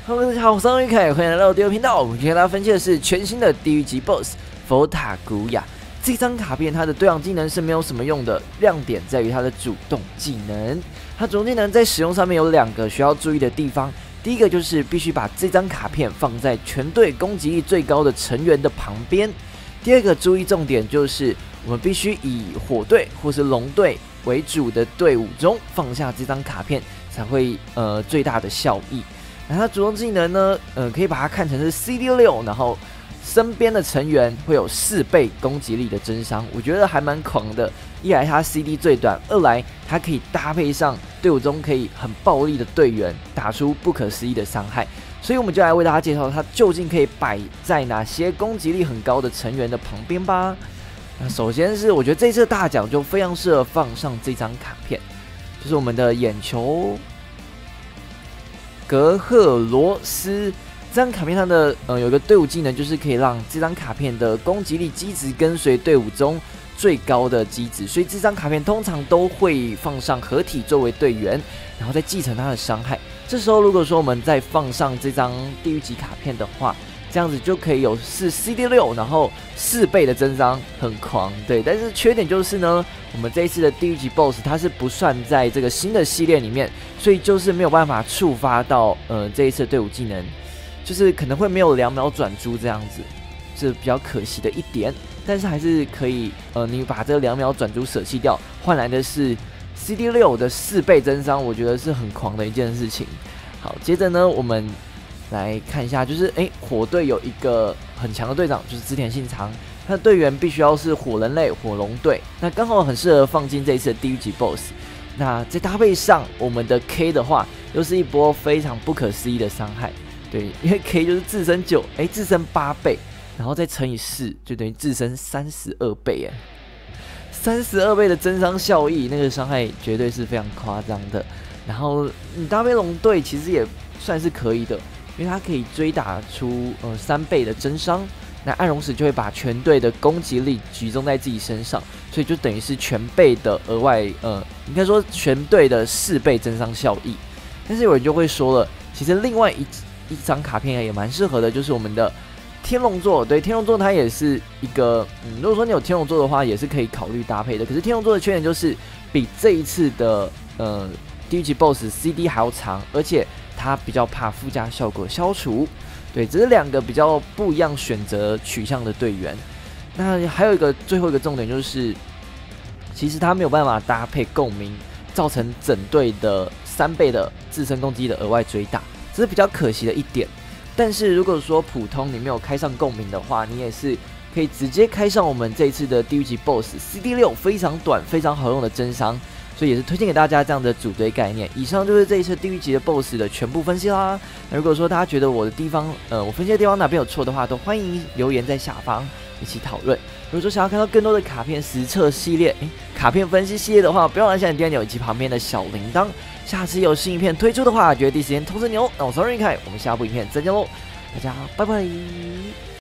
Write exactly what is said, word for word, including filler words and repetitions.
Hello， 大家好，我是张玉凯，欢迎来到第二频道。我们今天跟大家分析的是全新的地狱级 B O S S 佛塔古雅。这张卡片它的对抗技能是没有什么用的，亮点在于它的主动技能。它主动技能在使用上面有两个需要注意的地方。第一个就是必须把这张卡片放在全队攻击力最高的成员的旁边。第二个注意重点就是我们必须以火队或是龙队为主的队伍中放下这张卡片，才会呃最大的效益。那它主动技能呢，呃，可以把它看成是 C D 六，然后身边的成员会有四倍攻击力的增伤，我觉得还蛮狂的。一来它 C D 最短，二来它可以搭配上队伍中可以很暴力的队员，打出不可思议的伤害。所以我们就来为大家介绍它究竟可以摆在哪些攻击力很高的成员的旁边吧。那首先是我觉得这次大奖就非常适合放上这张卡片，就是我们的眼球格赫罗斯。这张卡片它的呃有一个队伍技能，就是可以让这张卡片的攻击力基值跟随队伍中最高的基值，所以这张卡片通常都会放上合体作为队员，然后再继承它的伤害。这时候如果说我们再放上这张地狱级卡片的话，这样子就可以有是 C D 六，然后四倍的增伤，很狂。对，但是缺点就是呢，我们这一次的地狱级 B O S S 它是不算在这个新的系列里面，所以就是没有办法触发到呃这一次的队伍技能。就是可能会没有两秒转珠这样子，是比较可惜的一点。但是还是可以，呃，你把这个两秒转珠舍弃掉，换来的是 C D 六 的四倍增伤，我觉得是很狂的一件事情。好，接着呢，我们来看一下，就是哎，火队有一个很强的队长，就是织田信长，他的队员必须要是火人类火龙队，那刚好很适合放进这一次的地狱级 B O S S。那再搭配上我们的 K 的话，又是一波非常不可思议的伤害。对，因为 K 就是自身九，哎，自身八倍，然后再乘以四，就等于自身三十二倍，哎，三十二倍的增伤效益，那个伤害绝对是非常夸张的。然后你搭配龙队其实也算是可以的，因为它可以追打出呃三倍的增伤，那暗荣石就会把全队的攻击力集中在自己身上，所以就等于是全倍的额外，呃，应该说全队的四倍增伤效益。但是有人就会说了，其实另外一一张卡片也蛮适合的，就是我们的天龙座。对，天龙座它也是一个，嗯，如果说你有天龙座的话，也是可以考虑搭配的。可是天龙座的缺点就是比这一次的呃地狱级 B O S S C D 还要长，而且它比较怕附加效果消除。对，这是两个比较不一样选择取向的队员。那还有一个最后一个重点就是，其实它没有办法搭配共鸣，造成整队的三倍的自身攻击力的额外追打。这是比较可惜的一点，但是如果说普通你没有开上共鸣的话，你也是可以直接开上我们这一次的地狱级 B O S S C D 六，非常短、非常好用的增伤，所以也是推荐给大家这样的组队概念。以上就是这一次地狱级的 B O S S 的全部分析啦。那如果说大家觉得我的地方，呃，我分析的地方哪边有错的话，都欢迎留言在下方一起讨论。如果说想要看到更多的卡片实测系列、诶卡片分析系列的话，不要忘记按下订阅钮以及旁边的小铃铛。下次有新影片推出的话，绝对第一时间通知你哦。那我是瑞凯，我们下部影片再见喽，大家拜拜。